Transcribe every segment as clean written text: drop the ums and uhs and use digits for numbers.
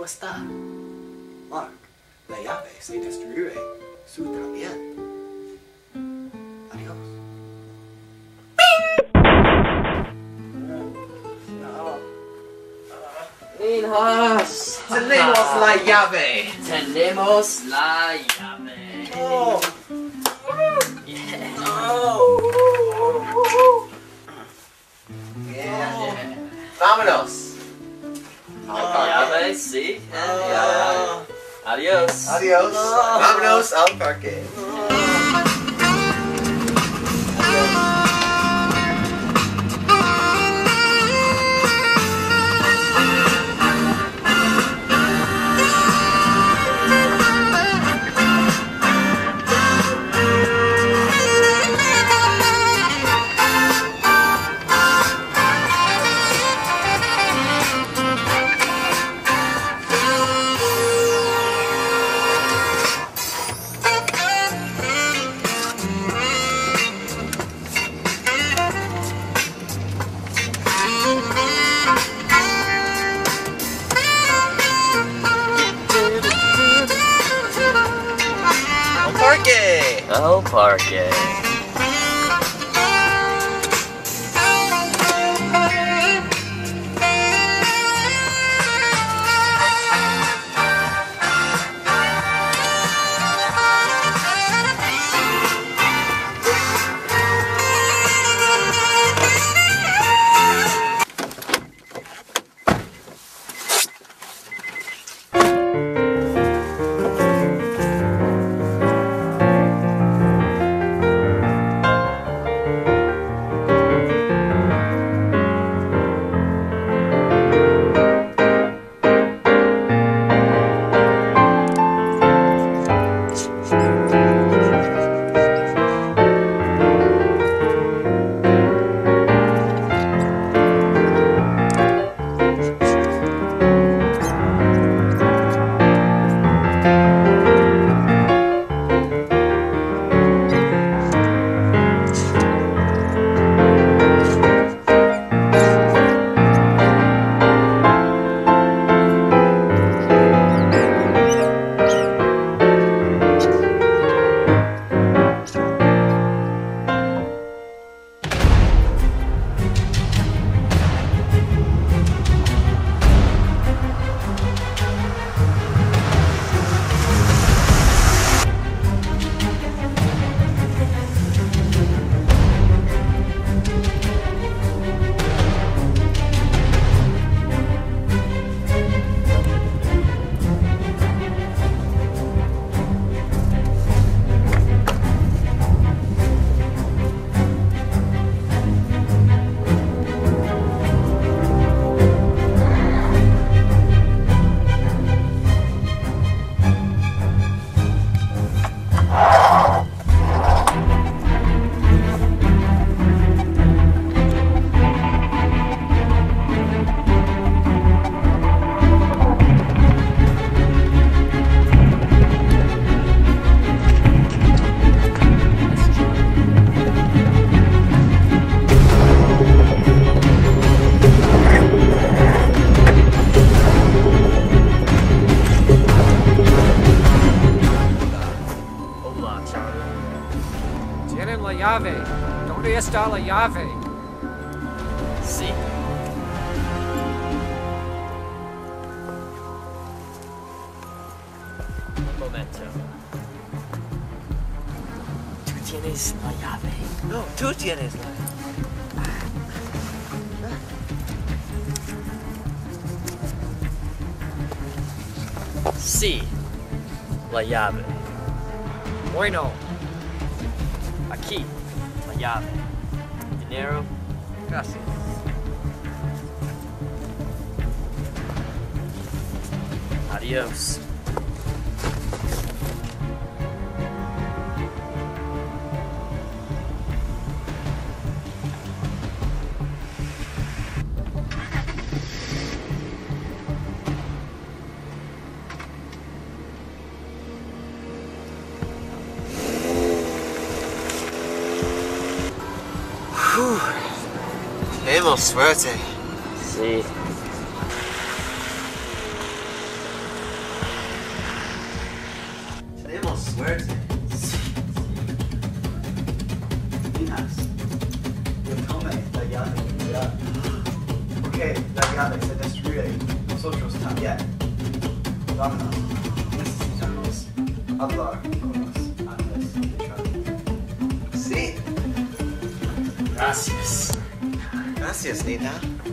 ¿Cómo está? Mark, la llave se destruye. Su también. Adiós. Niños, Tenemos la llave. tenemos la llave. Oh. Yeah. Oh. Yeah. Vámonos. Llave, sí. Adiós. Adiós. Vámonos al parque. Al parque. Tienen la llave. ¿Dónde está la llave? Sí. Un momento. ¿Tú tienes la llave? No, tú tienes la Sí. La llave. Bueno, Aquí. La llave. Dinero. Gracias. Adiós. Tenemos suerte. Sí. swear to me. Niñas, yo tomé la llave. Porque la llave se destruye, nosotros también. Vámonos. Necesitamos hablar con los ángeles de Charlie. Sí. Gracias. Gracias, Nina.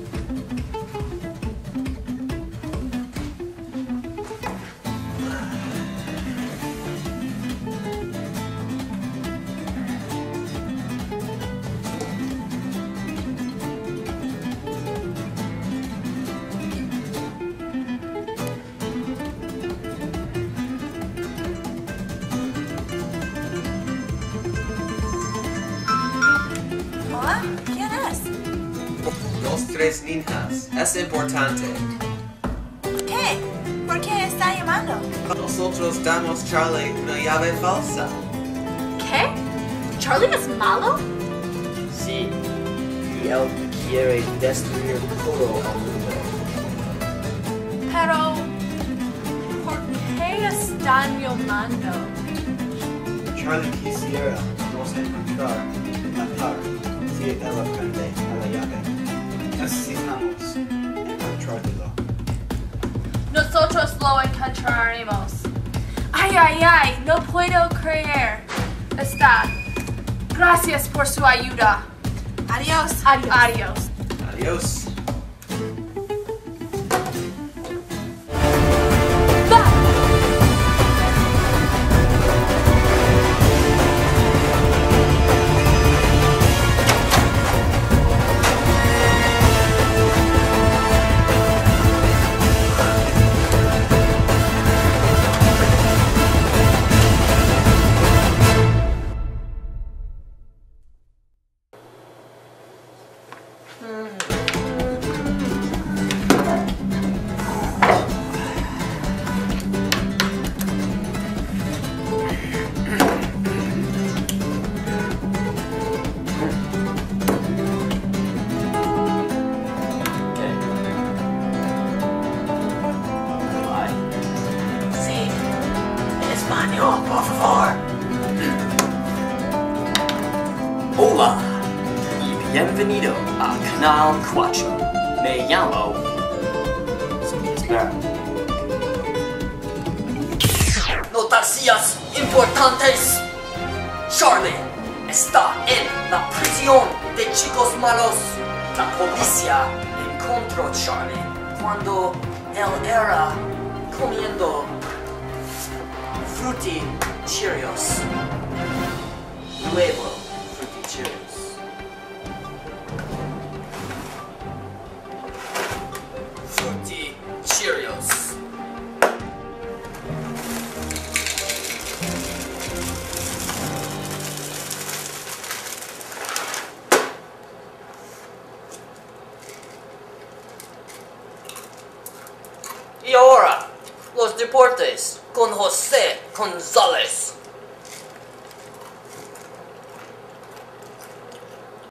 Hola, ¿quién es? Los tres ninjas. Es importante. ¿Qué? ¿Por qué está llamando? Nosotros damos Charlie una llave falsa. ¿Qué? ¿Charlie es malo? Sí. Y él quiere destruir todo el mundo. Pero, ¿por qué están llamando? Charlie quisiera nos encontrar y matar si él aprende a la llave. Necesitamos encontrarlo. Nosotros lo encontraremos. Ay, ay, ay, no puedo creer. Está. Gracias por su ayuda. Adiós. Adiós. Adiós. Adiós. Español, por favor. Hola y bienvenido a Canal 4. Me llamo... Espera. Noticias importantes. Charlie está en la prisión de chicos malos. La policía encontró a Charlie cuando él era comiendo Fruity Cheerios. Nuevo Fruity Cheerios. Fruity Cheerios. Y ahora, los deportes con José González.